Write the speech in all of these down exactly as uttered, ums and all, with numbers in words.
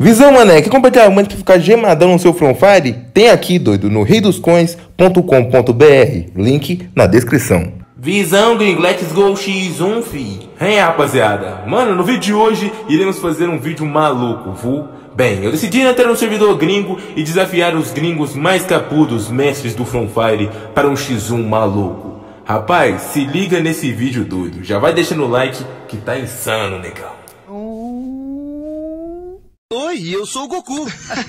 Visão, mané, quer compartilhar muito pra ficar gemadão no seu Free Fire? Tem aqui, doido, no rei dos coins ponto com ponto br, link na descrição. Visão, gringo, let's go xis um, fi. Hein, rapaziada? Mano, no vídeo de hoje, iremos fazer um vídeo maluco, viu? Bem, eu decidi entrar no servidor gringo e desafiar os gringos mais capudos, mestres do Free Fire, para um xis um maluco. Rapaz, se liga nesse vídeo doido. Já vai deixando o like que tá insano, negão. Oi, eu sou o Goku.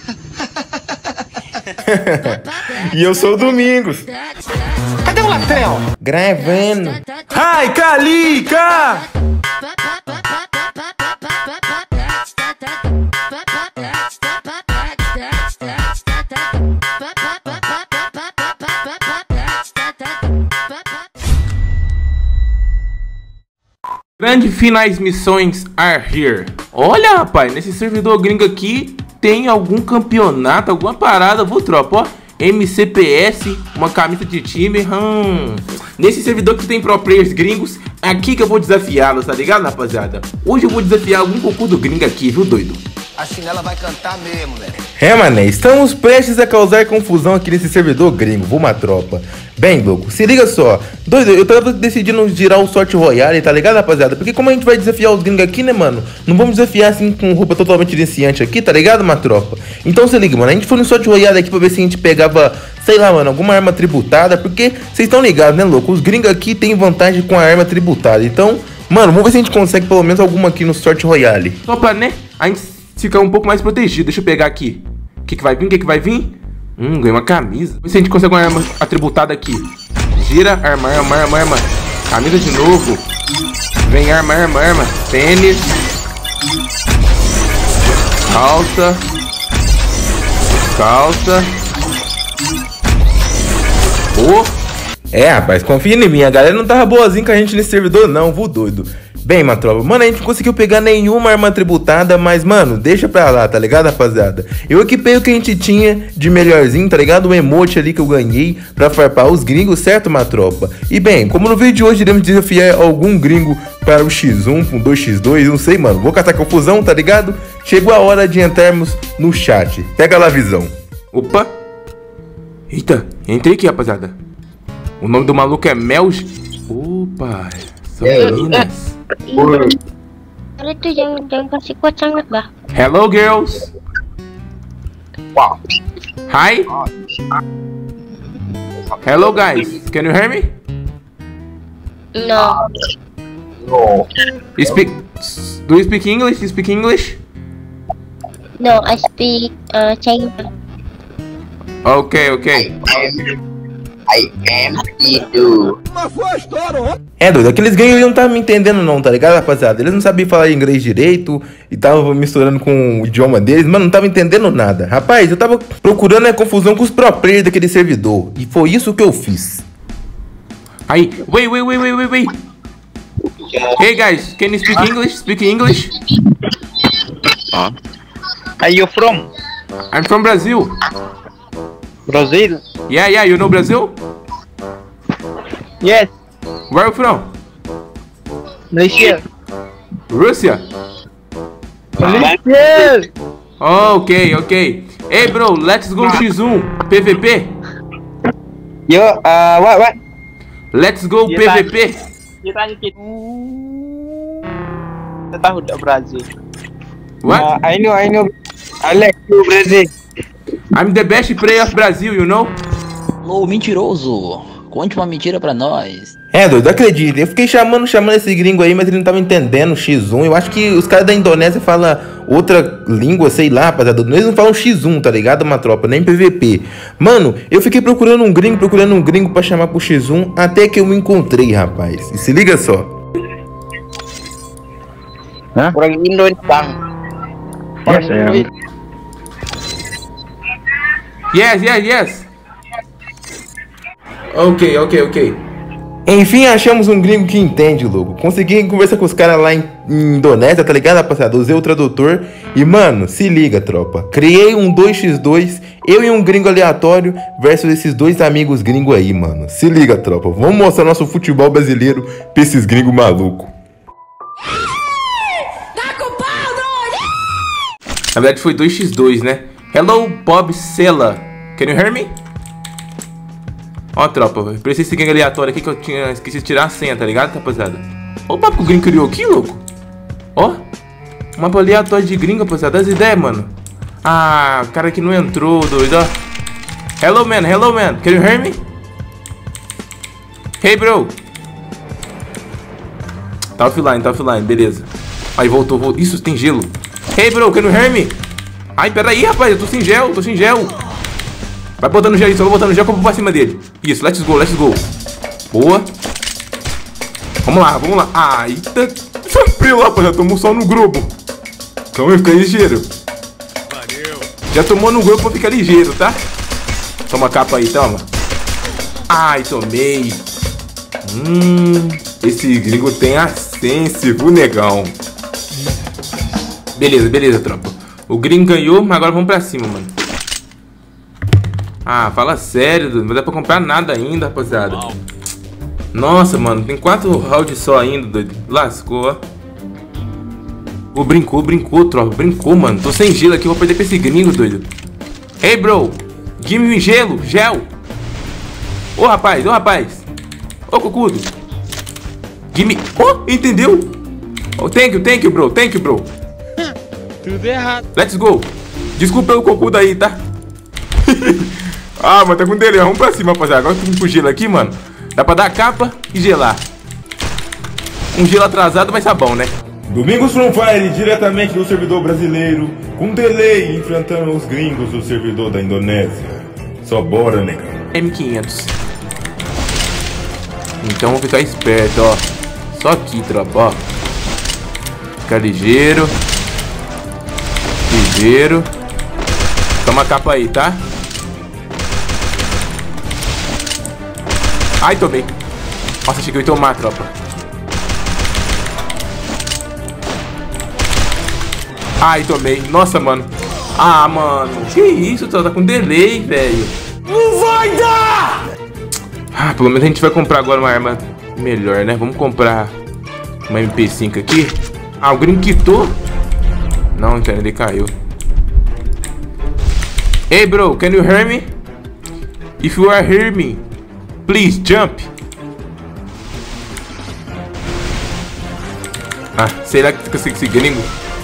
E eu sou o Domingos. Cadê o Latrel? Gravando. Ai, Calica! Grandes finais missões are here. Olha, rapaz, nesse servidor gringo aqui tem algum campeonato, alguma parada, vou tropa, ó. M C P S, uma camisa de time, hum. Nesse servidor que tem pro players gringos, aqui que eu vou desafiá-los, tá ligado, rapaziada? Hoje eu vou desafiar algum Goku do gringo aqui, viu, doido? A chinela vai cantar mesmo, velho. É, mané, estamos prestes a causar confusão aqui nesse servidor gringo, vou uma tropa. Bem, louco, se liga só. Doido, eu tava decidindo girar o sorte royale, tá ligado, rapaziada? Porque como a gente vai desafiar os gringos aqui, né, mano? Não vamos desafiar assim com roupa totalmente iniciante aqui, tá ligado, uma tropa? Então se liga, mano, a gente foi no sorte royale aqui pra ver se a gente pegava, sei lá, mano, alguma arma tributada. Porque vocês estão ligados, né, louco? Os gringos aqui tem vantagem com a arma tributada. Então, mano, vamos ver se a gente consegue pelo menos alguma aqui no sorte royale. Só pra, né, a gente ficar um pouco mais protegido. Deixa eu pegar aqui. O que que vai vir? O que que vai vir? Hum, ganhei uma camisa. Vamos ver se a gente consegue uma arma atributada aqui. Gira, arma, arma, arma, arma. Camisa de novo. Vem, arma, arma, arma. Tênis. Calça. Calça. Oh. É, rapaz, confia em mim. A galera não tava boazinha com a gente nesse servidor não, vou doido. Bem, matropa, mano, a gente não conseguiu pegar nenhuma arma tributada, mas, mano, deixa pra lá, tá ligado, rapaziada? Eu equipei o que a gente tinha de melhorzinho, tá ligado? O emote ali que eu ganhei pra farpar os gringos, certo, matropa? E, bem, como no vídeo de hoje iremos desafiar algum gringo para o xis um, com dois xis dois, não sei, mano. Vou caçar confusão, tá ligado? Chegou a hora de entrarmos no chat. Pega lá a visão. Opa. Eita, entrei aqui, rapaziada. O nome do maluco é Melj. Opa, são meninas. Olha tu, jangan, jangan kasih kuat sangat, bah. Hello, girls. Wow. Hi. Hello, guys. Can you hear me? No. No. You speak. Do you speak English? You speak English? No, I speak uh, China. Okay, okay. I am Idu. É, doido, aqueles gringos não estavam me entendendo não, tá ligado, rapaziada? Eles não sabiam falar inglês direito e estavam misturando com o idioma deles, mano, não tava entendendo nada. Rapaz, eu tava procurando a confusão com os pro players daquele servidor e foi isso que eu fiz. Aí, wait, wait, wait, wait, wait, wait. Hey guys, can you speak English? Speak English? Huh? Are you from? I'm from Brazil. Brazil? Yeah, yeah, you know Brazil? Yes. Where are you from? Malaysia. Russia? Malaysia. Oh, okay, okay. Hey bro, let's go xis um, P V P. Yo, uh, what, what? Let's go P V P. Dia tanya kita. Kita tahu tak Brazil? What? Uh, I know, I know. I like you, Brazil. I'm the best player of Brazil, you know? Ô, mentiroso, conte uma mentira pra nós. É, doido, acredita. Eu fiquei chamando, chamando esse gringo aí, mas ele não tava entendendo xis um. Eu acho que os caras da Indonésia falam outra língua, sei lá, rapaziada. Eles não falam xis um, tá ligado, uma tropa, nem P V P. Mano, eu fiquei procurando um gringo, procurando um gringo pra chamar pro xis um, até que eu me encontrei, rapaz. E se liga só. Hã? Orang Indo bang. Orang Indo. Yes, yes, yes. Ok, ok, ok. Enfim, achamos um gringo que entende, louco. Consegui conversar com os caras lá em, em Indonésia, tá ligado, rapaziada? Usei o tradutor e, mano, se liga, tropa. Criei um dois xis dois, eu e um gringo aleatório versus esses dois amigos gringos aí, mano. Se liga, tropa. Vamos mostrar nosso futebol brasileiro pra esses gringos malucos. Na verdade foi dois contra dois, né? Hello, Bob Sella. Can you hear me? Ó, tropa, pra esse gangue aleatório aqui que eu tinha esquecido de tirar a senha, tá ligado, rapaziada? Ó o mapa que o gringo criou aqui, louco. Ó, um mapa aleatório de gringo, rapaziada. Das ideias, mano. Ah, o cara aqui não entrou, doido, ó. Hello, man, hello, man. Can you hear me? Hey, bro. Tá offline, tá offline, beleza. Aí, voltou, voltou. Isso, tem gelo. Hey, bro, can you hear me? Ai, peraí, rapaz, eu tô sem gel, tô sem gel. Vai botando gel aí, só vou botando gel que eu vou pra cima dele. Isso, let's go, let's go. Boa. Vamos lá, vamos lá. Ai, tá tranquilo, rapaz, já tomou só no grupo. Então vai ficar ligeiro. Já tomou no grupo pra ficar ligeiro, tá? Toma a capa aí, toma. Ai, tomei. Hum, esse gringo tem a sense, viu, negão? Beleza, beleza, tropa. O gringo ganhou, mas agora vamos pra cima, mano. Ah, fala sério, não vai dar pra comprar nada ainda, rapaziada. Nossa, mano, tem quatro rounds só ainda, doido. Lascou, ó. Ô, brincou, brincou, tropa. Brincou, mano. Tô sem gelo aqui, vou perder pra esse gringo, doido. Hey, bro. Give me gelo, gel. Ô, rapaz, ô, rapaz. Ô, cocudo. Give me... Oh, entendeu? Oh, thank you, thank you, bro. Thank you, bro. Tudo errado. Let's go. Desculpa pelo cocudo aí, tá? Ah, mano, tá com delay. Vamos pra cima, rapaziada. Agora tô com gelo aqui, mano. Dá pra dar capa e gelar. Um gelo atrasado, mas tá bom, né? Domingos From Fire, diretamente do servidor brasileiro, com delay, enfrentando os gringos do servidor da Indonésia. Só bora, negão. M quinhentos. Então vou ficar esperto, ó. Só aqui, tropa, ó. Ficar ligeiro. Ligeiro. Toma a capa aí, tá? Ai, tomei. Nossa, achei que eu ia tomar, tropa. Ai, tomei. Nossa, mano. Ah, mano. Que isso, tá com delay, velho. Não vai dar! Ah, pelo menos a gente vai comprar agora uma arma melhor, né? Vamos comprar uma M P cinco aqui. Ah, o gringo quitou. Não, então ele caiu. Hey, bro, can you hear me? If you are hear me, please jump. Ah, será que fica esse gringo?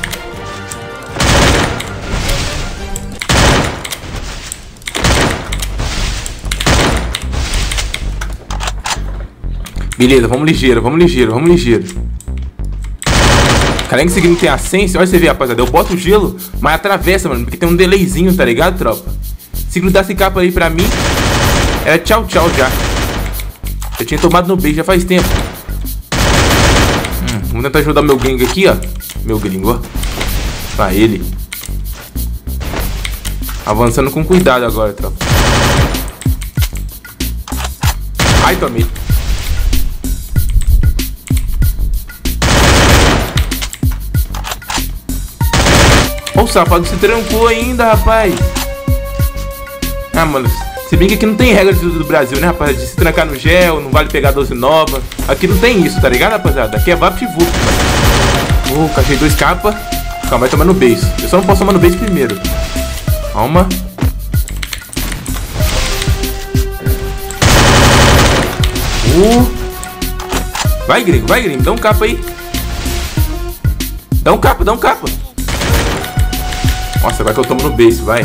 Beleza, vamos ligeiro, vamos ligeiro, vamos ligeiro. Cara, que esse gringo tem a sense, olha você vê, rapaziada. Eu boto o gelo, mas atravessa, mano, porque tem um delayzinho, tá ligado, tropa? Se grudasse capa aí pra mim, era tchau, tchau já. Eu tinha tomado no beijo já faz tempo. Hum, vamos tentar ajudar meu gringo aqui, ó. Meu gringo, ó. Pra ele. Avançando com cuidado agora, tropa. Ai, tomei. Ó, o safado se trancou ainda, rapaz. Ah, mano, se bem que aqui não tem regra do, do Brasil, né, rapaz? De se trancar no gel, não vale pegar doze nova. Aqui não tem isso, tá ligado, rapaziada? Aqui é VaptVup. Oh, cachei dois capas. Calma, vai tomar no base. Eu só não posso tomar no base primeiro. Calma. Uh. Vai, gringo, vai, gringo. Dá um capa aí. Dá um capa, dá um capa. Nossa, vai que eu tomo no base, vai.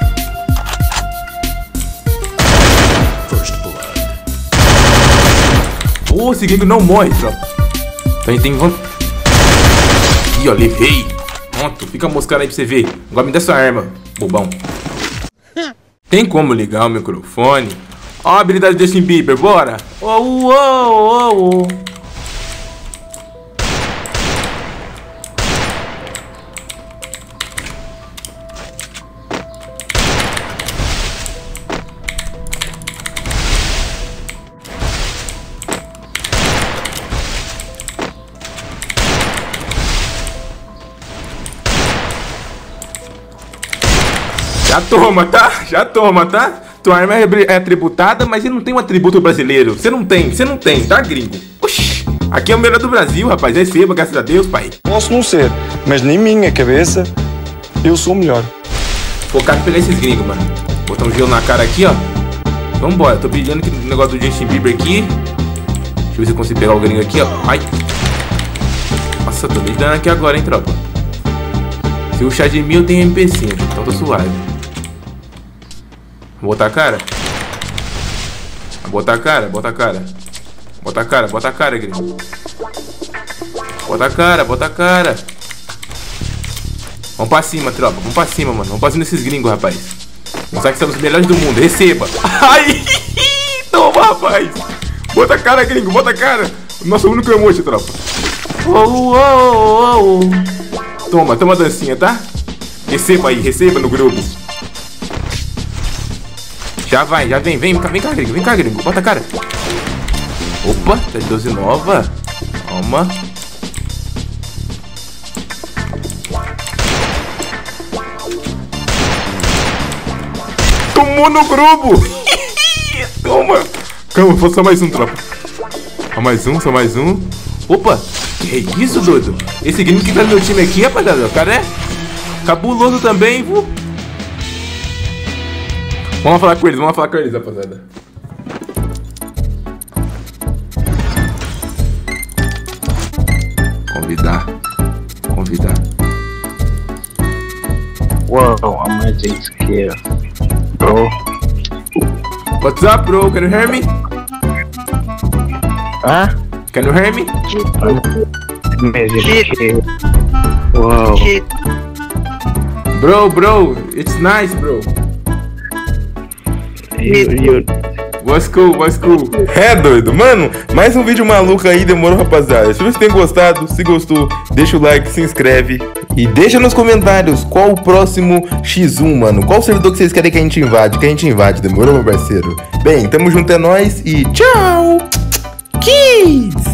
Pô, esse gringo não morre, tropa. Então a gente tem vantagem. Ih, ó, levei. Pronto, fica moscando aí pra você ver. Agora me dá sua arma, bobão. Tem como ligar o microfone? Ó a habilidade do Justin Bieber, bora. Oh, oh, oh, oh. Já toma, tá? Já toma, tá? Tua arma é tributada, mas ele não tem um atributo brasileiro. Você não tem, você não tem, tá, gringo? Oxi, aqui é o melhor do Brasil, rapaz. Receba, graças a Deus, pai. Posso não ser, mas na minha cabeça, Eu sou o melhor. Focado em pegar esses gringos, mano. Botar um gelo na cara aqui, ó. Vambora, tô pedindo aqui o negócio do Justin Bieber aqui. Deixa eu ver se eu consigo pegar o gringo aqui, ó. Ai. Nossa, tô me dando aqui agora, hein, tropa. Se o chá de mil tem M P cinco, então tô suave. Vou botar a cara. Vou botar a cara, bota a cara. Bota a cara, bota a cara, gringo. Bota a cara, bota a cara. Vamos pra cima, tropa. Vamos pra cima, mano. Vamos pra cima desses gringos, rapaz. Mostrar que somos os melhores do mundo. Receba. Ai! Toma, rapaz. Bota a cara, gringo. Bota a cara. Nosso único emoji, tropa. Oh, oh, oh, oh. Toma, toma a dancinha, tá? Receba aí, receba no grupo. Já vai, já vem. Vem, vem cá, gringo. Vem cá, gringo. Bota a cara. Opa, tá de doze nova. Toma. Tomou no grupo. Toma. Calma, vou só mais um, tropa. Só mais um, só mais um. Opa, que é isso, doido? Esse gringo que tá no meu time aqui, rapaziada, o cara é cabuloso também, viu? Vamos falar com eles, vamos falar com eles, rapaziada. Convidar. Convidar. Whoa, I'm magic scared. Bro. What's up, bro? Can you hear me? Huh? Can you hear me? Magic scared. Whoa. Bro, bro, it's nice, bro. You, you. What's cool, what's cool? É, doido, mano, mais um vídeo maluco aí, demorou, rapaziada. Se você tem gostado, se gostou, deixa o like, se inscreve e deixa nos comentários qual o próximo X um, mano. Qual servidor que vocês querem que a gente invade, que a gente invade, demorou, meu parceiro? Bem, tamo junto, é nóis e tchau, kids!